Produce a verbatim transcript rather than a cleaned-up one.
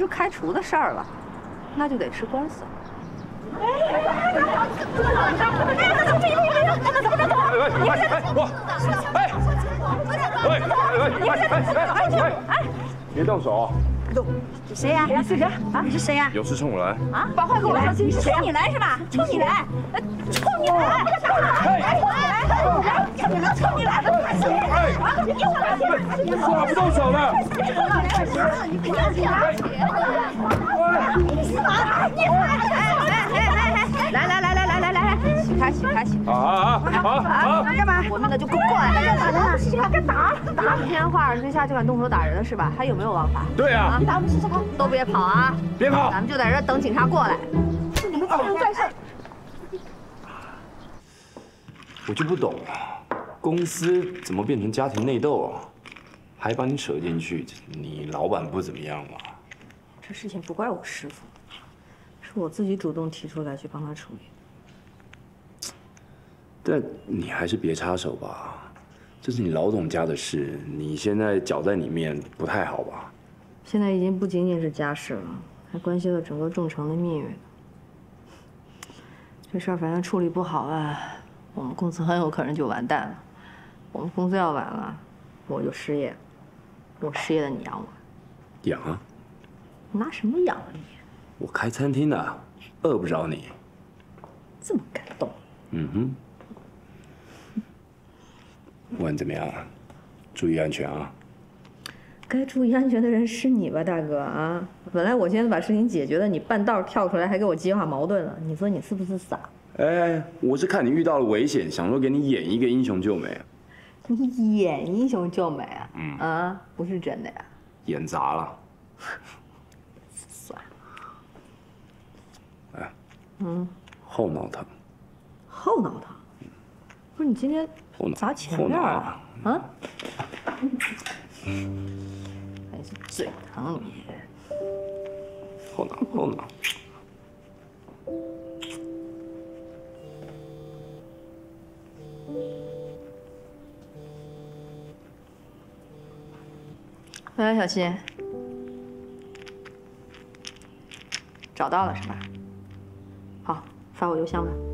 出开除的事儿了，那就得吃官司了。哎， 我，哎，喂，喂，喂，哎，别动手！ 动！谁呀？是谁？啊？你是谁呀？ 有事冲我来！ 啊！把话给我说清楚！冲你来是吧？冲你来！冲你来！哎，冲你来！冲你来！冲你来！哎！ 你耍不动手的！ 你不要紧啊！你死马！你哎哎哎哎！来来来来来来来，起开起开起开！ 啊啊啊啊！ 干嘛？我们的就过来！打人啊！谁敢打？打！天化日之下就敢动手打人了是吧？还有没有王法？ 对啊！ 你打我们试试看！都别跑啊！ 别跑！ 咱们就在这等警察过来。你们竟然在这！ 我就不懂，公司怎么变成家庭内斗啊？还把你扯进去，你老板不怎么样吗？ 这事情不怪我师傅，是我自己主动提出来去帮他处理。 但你还是别插手吧，这是你老董家的事，你现在搅在里面不太好吧？ 现在已经不仅仅是家事了，还关系到整个众城的命运。这事儿反正处理不好啊，我们公司很有可能就完蛋了。我们公司要完了，我就失业。我失业了，你养我？ 养啊？ 拿什么养啊你？ 我开餐厅的，饿不着你。 这么感动？ 嗯哼。不管怎么样，注意安全啊！ 该注意安全的人是你吧，大哥啊！本来我现在把事情解决了，你半道跳出来还给我激化矛盾了，你说你是不是傻？ 哎，我是看你遇到了危险，想说给你演一个英雄救美。 你演英雄救美啊？ 嗯啊，不是真的呀？ 演砸了。 算了。 哎， 嗯， 后脑疼。 后脑疼？不是你今天砸前面啊？啊？还是嘴疼你？ 后脑后脑。 喂，小七，找到了是吧？好，发我邮箱吧。